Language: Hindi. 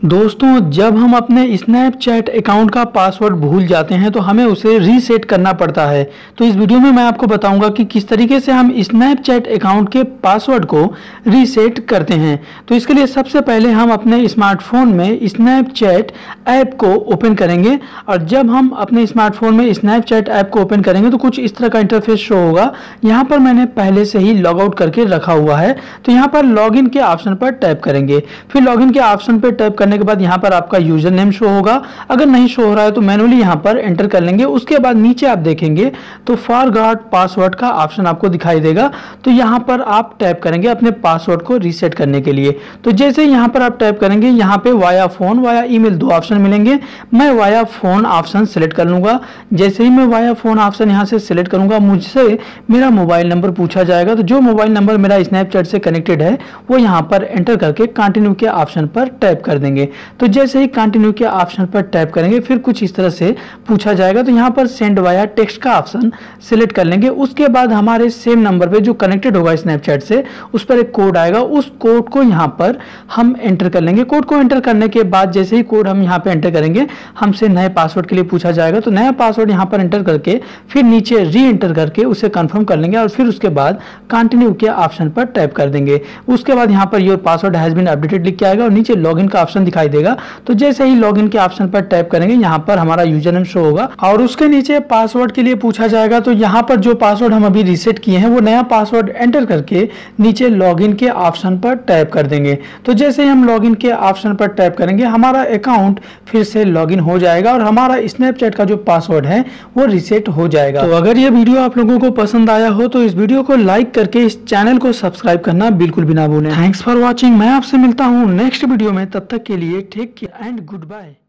दोस्तों, जब हम अपने स्नैपचैट अकाउंट का पासवर्ड भूल जाते हैं तो हमें उसे रीसेट करना पड़ता है। तो इस वीडियो में मैं आपको बताऊंगा कि किस तरीके से हम स्नैपचैट अकाउंट के पासवर्ड को रीसेट करते हैं। तो इसके लिए सबसे पहले हम अपने स्मार्टफोन में स्नैपचैट ऐप को ओपन करेंगे और जब हम अपने स्मार्टफोन में स्नैपचैट ऐप को ओपन करेंगे तो कुछ इस तरह का इंटरफेस शो होगा। यहाँ पर मैंने पहले से ही लॉग आउट करके रखा हुआ है। तो यहाँ पर लॉगिन के ऑप्शन पर टैप करेंगे। फिर लॉगिन के ऑप्शन पर टैप करने के बाद यहाँ पर आपका यूजर नेम शो होगा। अगर नहीं शो हो रहा है तो मैनुअली यहाँ पर एंटर कर लेंगे। उसके बाद नीचे आप देखेंगे तो फॉरगॉट पासवर्ड का ऑप्शन आपको दिखाई देगा। तो यहाँ पर आप टैप करेंगे अपने पासवर्ड को रीसेट करने के लिए। तो जैसे यहाँ पर आप टैप करेंगे, यहाँ पे वाया फोन वाया ईमेल दो ऑप्शन मिलेंगे। मैं वाया फोन ऑप्शन सेलेक्ट कर लूंगा। जैसे ही मैं वाया फोन ऑप्शन यहाँ से सिलेक्ट करूंगा, मुझसे मेरा मोबाइल नंबर पूछा जाएगा। तो जो मोबाइल नंबर मेरा स्नैपचैट से कनेक्टेड है वो यहाँ पर एंटर करके कंटिन्यू के ऑप्शन पर टैप कर देंगे। तो जैसे ही कंटिन्यू के ऑप्शन पर टैप करेंगे फिर कुछ इस तरह से पूछा जाएगा। तो यहाँ पर सेंड वाया टेक्स्ट का ऑप्शन सिलेक्ट कर लेंगे। उसके बाद हमारे सेम नंबर पे जो कनेक्टेड होगा स्नैपचैट से उस पर एक कोड आएगा। उस कोड को यहाँ पर हम एंटर कर लेंगे। कोड को एंटर करने के बाद जैसे ही कोड हम यहाँ पे एंटर करेंगे, हमसे नए पासवर्ड के लिए पूछा जाएगा। तो नया पासवर्ड यहाँ पर एंटर करके फिर नीचे री एंटर करके उसे कंफर्म कर लेंगे और फिर उसके बाद कंटिन्यू के ऑप्शन पर टैप कर देंगे। उसके बाद यहाँ पर your password has been updated लिख के आएगा और नीचे लॉगिन का ऑप्शन दिखाई देगा। तो जैसे ही लॉगिन के ऑप्शन पर टैप करेंगे, यहाँ पर हमारा यूजर नेम शो होगा और उसके नीचे पासवर्ड के लिए पूछा जाएगा। तो यहाँ पर जो पासवर्ड हम अभी रीसेट किए हैं वो नया पासवर्ड एंटर करके नीचे लॉगिन के ऑप्शन पर टैप कर देंगे। तो जैसे ही हम लॉगिन के ऑप्शन पर टैप करेंगे, हमारा अकाउंट फिर से लॉगिन हो जाएगा और हमारा स्नैपचैट का जो पासवर्ड है वो रीसेट हो जाएगा। तो अगर ये वीडियो आप लोगों को पसंद आया हो तो इस वीडियो को लाइक करके इस चैनल को सब्सक्राइब करना बिल्कुल भी ना भूलें। Thanks for watching. मैं आपसे मिलता हूँ नेक्स्ट वीडियो में। तब तक के लिए take care and good bye.